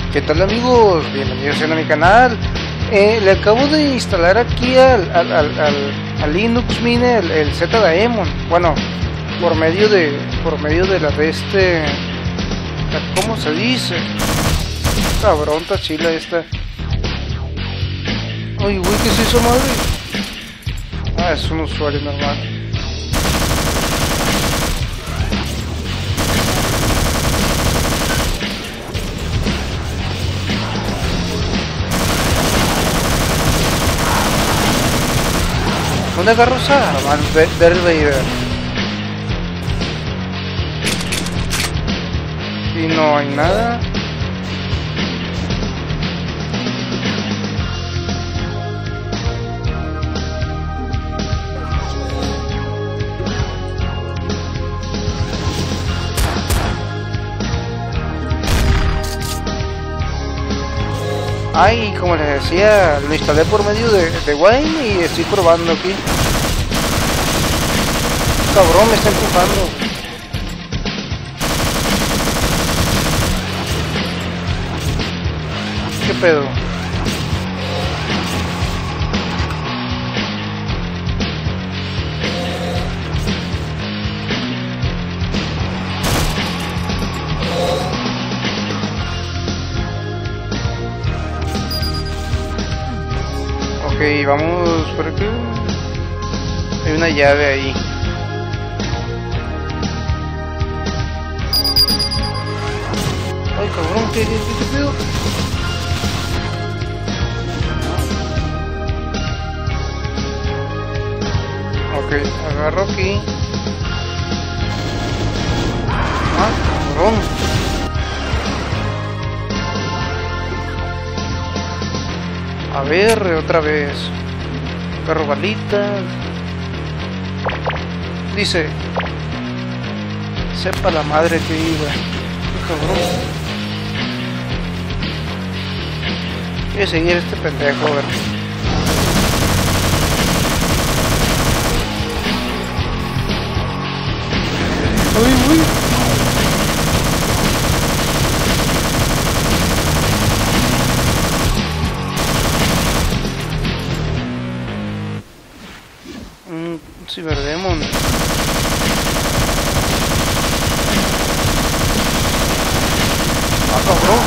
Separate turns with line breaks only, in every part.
¿Qué tal amigos? Bienvenidos a mi canal. Le acabo de instalar aquí al Linux Mint el ZDaemon. Bueno, por medio de la de ¿cómo se dice? Cabrón, tachila esta. Uy, güey, ¿qué es eso, madre? Ah, es un usuario normal. ¿Dónde agarro esa arma? Ver el Vader. Y no hay nada. Ay, como les decía, lo instalé por medio de Wine y estoy probando aquí. Cabrón, me está empujando. ¿Qué pedo? Ok, vamos por aquí. Hay una llave ahí. Ay, cabrón, ¿qué pedo? Ok, agarro aquí. Ah, cabrón. A ver, otra vez. Agarro balitas. Dice: sepa la madre que iba. Cabrón. Voy a seguir este pendejo, a ver. Uy, uy. Cyberdemon. Ah, cabrón.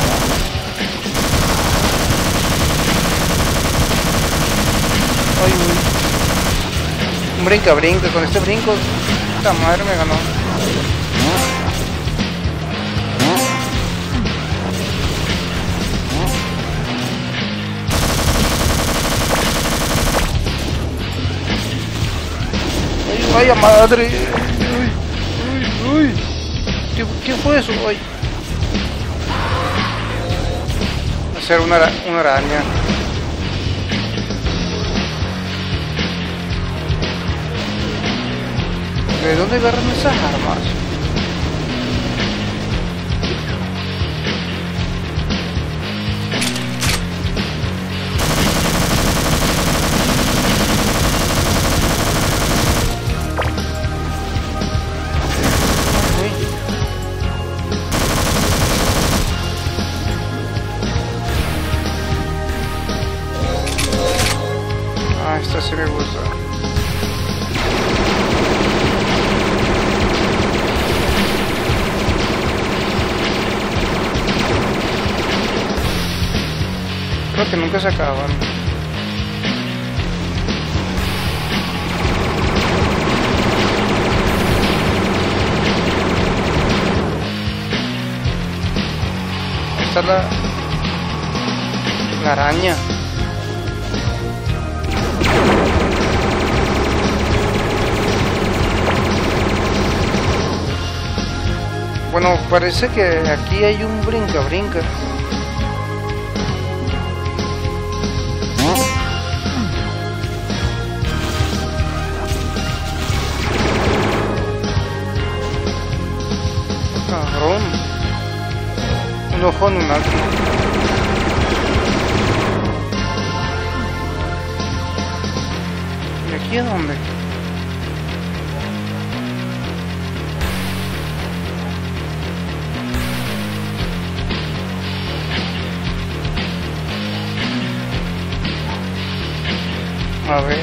Ay, uy. Un brinca, con este brinco. Esta madre me ganó. Ay, vaya madre. Uy. ¿Qué fue eso? Ay. Hacer una araña. ¿De dónde agarran esas armas? Ah, esta sí me gusta. Creo que nunca se acaban. Esta es la araña. Bueno, parece que aquí hay un brinca. Cabrón. Un ojo en un alto. ¿Y aquí a dónde? A ver.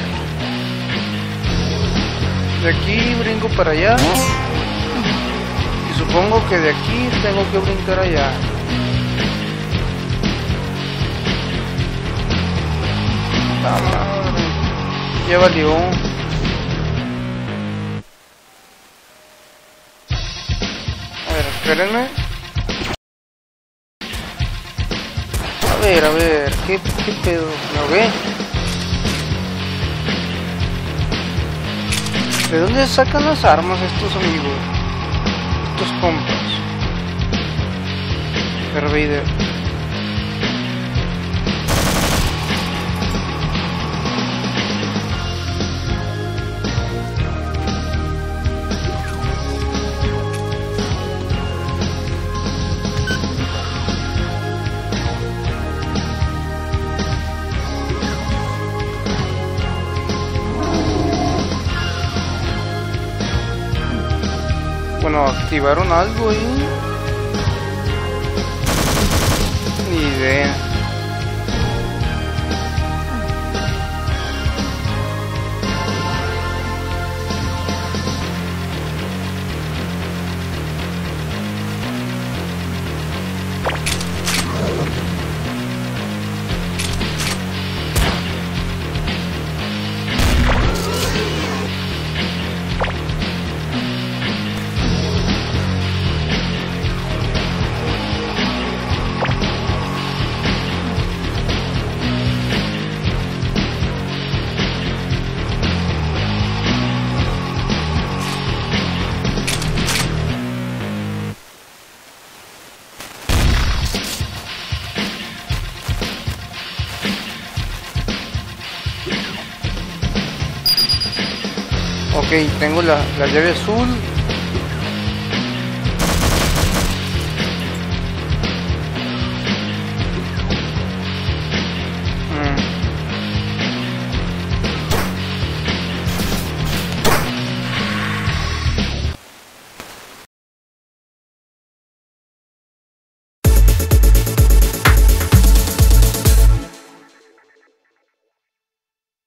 De aquí brinco para allá. Y supongo que de aquí tengo que brincar allá. ¡Ah, madre! Ya valió. A ver, espérenme. A ver, ¿qué pedo? ¿Me ahogué? ¿De dónde sacan las armas estos amigos? Estos compas. Darth Vader. Bueno, activaron algo ahí. Ni idea. Ok, tengo la llave azul.